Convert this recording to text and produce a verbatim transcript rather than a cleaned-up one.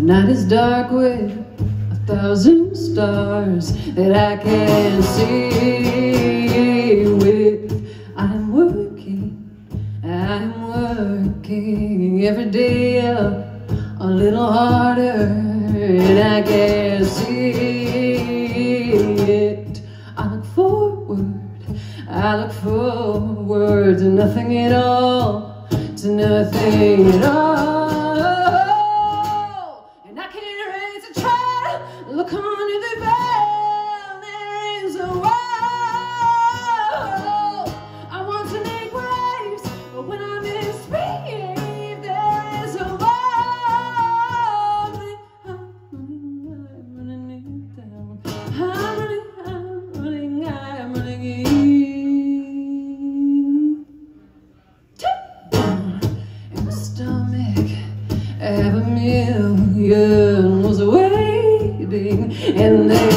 night is dark with a thousand stars that I can't see with. I'm working, I'm working every day up a little harder, and I can't see it. I look forward, I look forward to nothing at all, to nothing at all. And I can't erase a trail, look under the veil, there is a wall. I want to make waves, but when I misbehave, there is a wall. I'm running, I'm running it down. I'm running, I'm running, I'm running it. In my stomach, have a million was waiting, and they